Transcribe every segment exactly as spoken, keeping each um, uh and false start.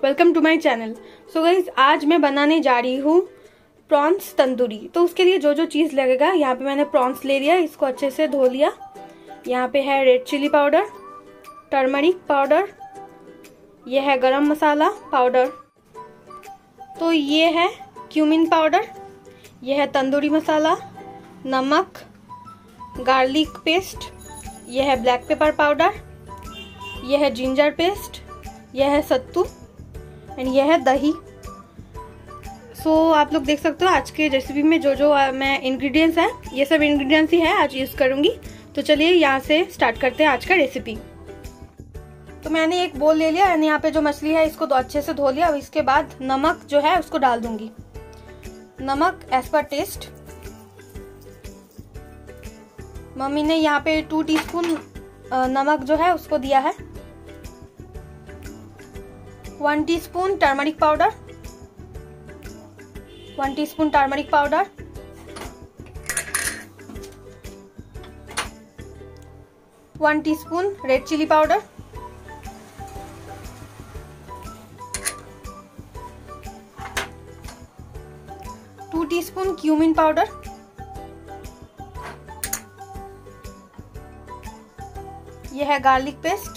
Welcome to my channel. So guys, आज मैं बनाने जा रही हूँ प्रॉन्स तंदूरी। तो उसके लिए जो जो चीज़ लगेगा, यहाँ पे मैंने प्रॉन्स ले लिया, इसको अच्छे से धो लिया। यहाँ पे है red chilli powder, turmeric powder, ये है गरम मसाला पाउडर, तो ये है क्यूमिन पाउडर, ये है तंदूरी मसाला, नमक, गार्लिक पेस्ट, ये है ब्लैक पेपर पाउडर, यह है जिंजर पेस्ट, यह है सत्तू एंड यह है दही। सो so, आप लोग देख सकते हो आज के रेसिपी में जो जो मैं इंग्रेडिएंट्स है, ये सब इंग्रेडिएंट्स ही है आज यूज करूंगी। तो चलिए यहाँ से स्टार्ट करते हैं आज का रेसिपी। तो मैंने एक बोल ले लिया एंड यहाँ पे जो मछली है इसको तो अच्छे से धो लिया। अब इसके बाद नमक जो है उसको डाल दूंगी। नमक एज पर टेस्ट। मम्मी ने यहाँ पे टू टीस्पून नमक जो है उसको दिया है। One teaspoon turmeric powder, one teaspoon turmeric powder, one teaspoon red chilli powder, two teaspoon cumin powder, यह है garlic paste,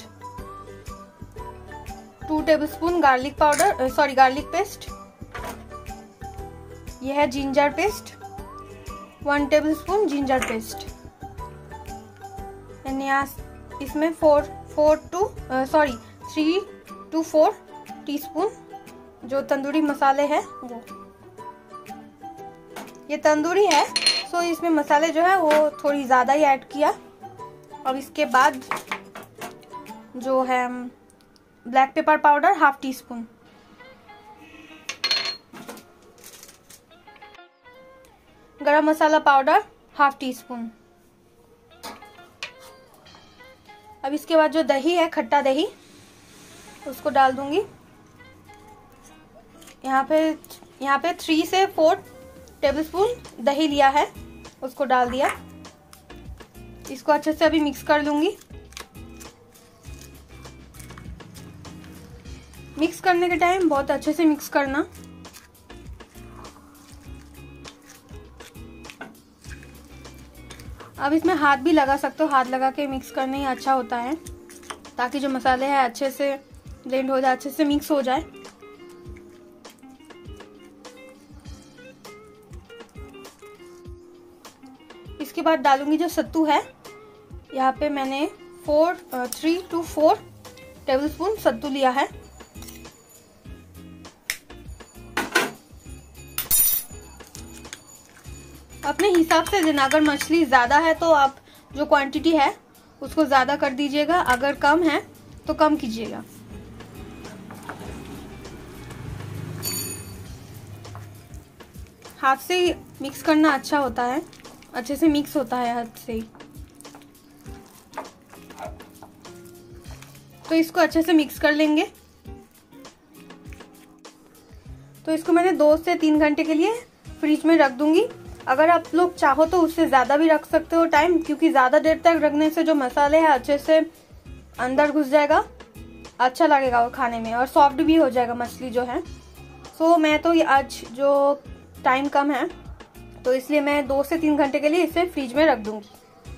two tablespoon garlic powder sorry garlic paste, यह है ginger paste, one tablespoon ginger paste and यहाँ इसमें four four two sorry three two four teaspoon जो तंदूरी मसाले हैं वो। ये तंदूरी है सो इसमें मसाले जो है वो थोड़ी ज़्यादा ही ऐड किया। अब इसके बाद जो है black pepper powder half teaspoon, garam masala powder half teaspoon. अब इसके बाद जो दही है, खट्टा दही, उसको डाल दूंगी। यहाँ पे यहाँ पे थ्री से फोर टेबलस्पून दही लिया है, उसको डाल दिया। इसको अच्छे से अभी मिक्स कर लूंगी। मिक्स करने के टाइम बहुत अच्छे से मिक्स करना। अब इसमें हाथ भी लगा सकते हो, हाथ लगा के मिक्स करना ही अच्छा होता है ताकि जो मसाले हैं अच्छे से ब्लेंड हो जाए, अच्छे से मिक्स हो जाए। इसके बाद डालूंगी जो सत्तू है। यहाँ पे मैंने four three two four tablespoon सत्तू लिया है। अपने हिसाब से देना, अगर मछली ज़्यादा है तो आप जो क्वांटिटी है उसको ज़्यादा कर दीजिएगा, अगर कम है तो कम कीजिएगा। हाथ से ही मिक्स करना अच्छा होता है, अच्छे से मिक्स होता है हाथ से ही। तो इसको अच्छे से मिक्स कर लेंगे। तो इसको मैंने दो से तीन घंटे के लिए फ्रिज में रख दूंगी। अगर आप लोग चाहो तो उससे ज़्यादा भी रख सकते हो टाइम, क्योंकि ज़्यादा देर तक रखने से जो मसाले हैं अच्छे से अंदर घुस जाएगा, अच्छा लगेगा वो खाने में और सॉफ्ट भी हो जाएगा मछली जो है। सो मैं तो आज जो टाइम कम है तो इसलिए मैं दो से तीन घंटे के लिए इसे फ्रिज में रख दूंगी।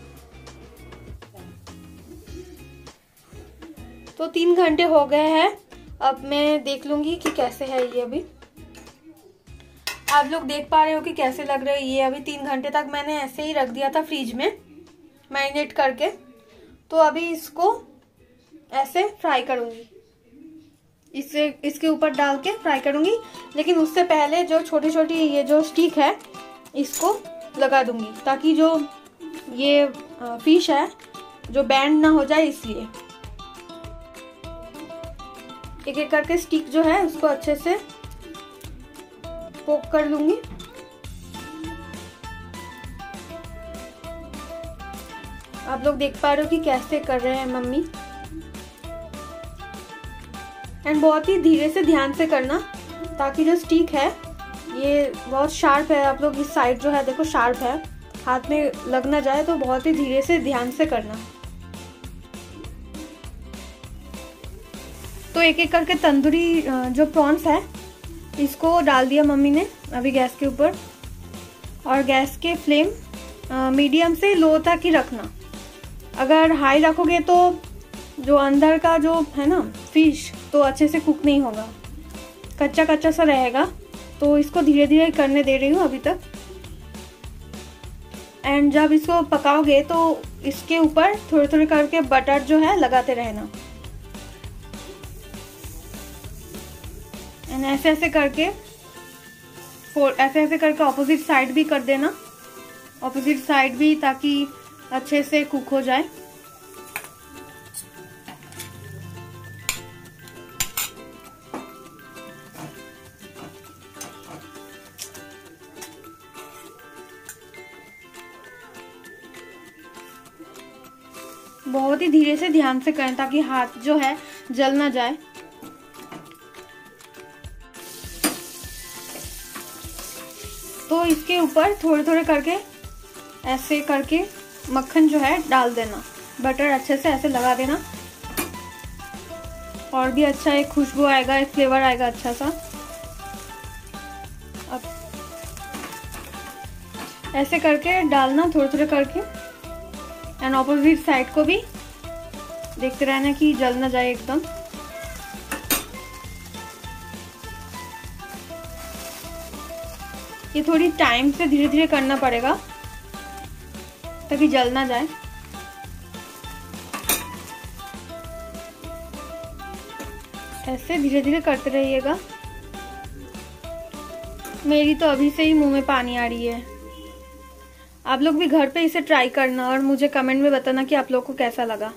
तो तीन घंटे हो गए हैं। अब मैं देख लूंगी कि कैसे है ये। अभी आप लोग देख पा रहे हो कि कैसे लग रहे हैं ये। अभी तीन घंटे तक मैंने ऐसे ही रख दिया था फ्रिज में मैरिनेट करके। तो अभी इसको ऐसे फ्राई करूंगी, इससे इसके ऊपर डाल के फ्राई करूंगी। लेकिन उससे पहले जो छोटी छोटी ये जो स्टिक है इसको लगा दूंगी ताकि जो ये फिश है जो बैंड ना हो जाए, इसलिए एक एक करके स्टिक जो है उसको अच्छे से पोक कर लूंगी। आप लोग देख पा रहे हो कि कैसे कर रहे हैं मम्मी। एंड बहुत ही धीरे से ध्यान से करना ताकि जो स्टिक है ये बहुत शार्प है। आप लोग इस साइड जो है देखो शार्प है, हाथ में लग ना जाए, तो बहुत ही धीरे से ध्यान से करना। तो एक एक करके तंदूरी जो प्रॉन्स है इसको डाल दिया मम्मी ने अभी गैस के ऊपर। और गैस के फ्लेम मीडियम से लो तक ही रखना। अगर हाई रखोगे तो जो अंदर का जो है ना फिश तो अच्छे से कुक नहीं होगा, कच्चा कच्चा सा रहेगा। तो इसको धीरे धीरे करने दे रही हूँ अभी तक। एंड जब इसको पकाओगे तो इसके ऊपर थोड़े थोड़े करके बटर जो है लगाते रहना। एंड ऐसे ऐसे करके ऐसे ऐसे करके ऑपोजिट साइड भी कर देना, ऑपोजिट साइड भी, ताकि अच्छे से कुक हो जाए। बहुत ही धीरे से ध्यान से करें ताकि हाथ जो है जल ना जाए। तो इसके ऊपर थोड़े थोड़े करके ऐसे करके मक्खन जो है डाल देना, बटर अच्छे से ऐसे लगा देना और भी अच्छा एक खुशबू आएगा, एक फ्लेवर आएगा अच्छा सा। अब ऐसे करके डालना थोड़े थोड़े करके। एंड ऑपोजिट साइड को भी देखते रहना कि जल ना जाए एकदम। ये थोड़ी टाइम से धीरे धीरे करना पड़ेगा ताकि जल ना जाए। ऐसे धीरे धीरे करते रहिएगा। मेरी तो अभी से ही मुंह में पानी आ रही है। आप लोग भी घर पे इसे ट्राई करना और मुझे कमेंट में बताना कि आप लोग को कैसा लगा।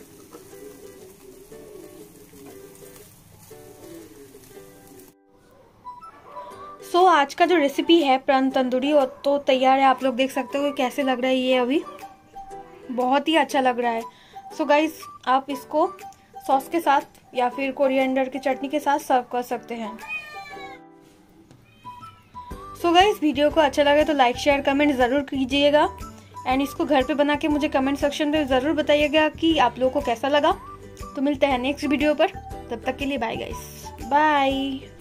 सो so, आज का जो रेसिपी है प्रॉन तंदूरी वो तो तैयार है। आप लोग देख सकते हो कैसे लग रहा है। ये अभी बहुत ही अच्छा लग रहा है। सो so गाइस, आप इसको सॉस के साथ या फिर कोरिएंडर की चटनी के साथ सर्व कर सकते हैं। सो so गाइस, वीडियो को अच्छा लगे तो लाइक शेयर कमेंट ज़रूर कीजिएगा। एंड इसको घर पे बना के मुझे कमेंट सेक्शन में ज़रूर बताइएगा कि आप लोगों को कैसा लगा। तो मिलते हैं नेक्स्ट वीडियो पर, तब तक के लिए बाय गाइस, बाय।